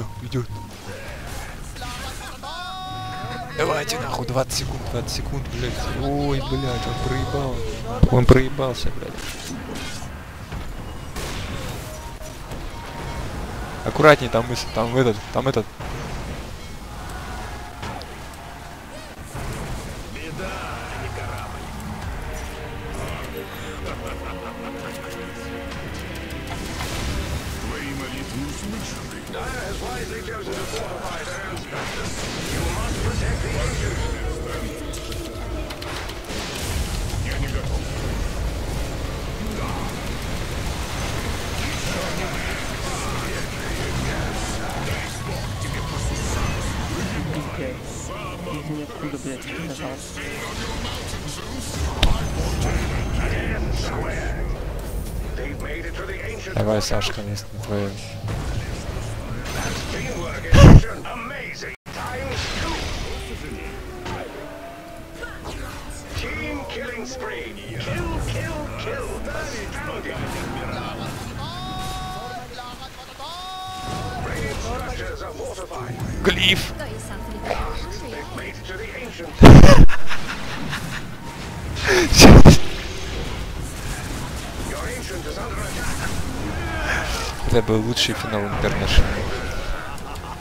идет. Давайте нахуй, 20 секунд, блядь. Ой, блядь, он проебал. Он проебался, блядь. Аккуратней, там этот. Ниоткуда, блядь, пожалуйста. Давай, Сашка, место твое. Глиф! Это был лучший финал Интернешнл.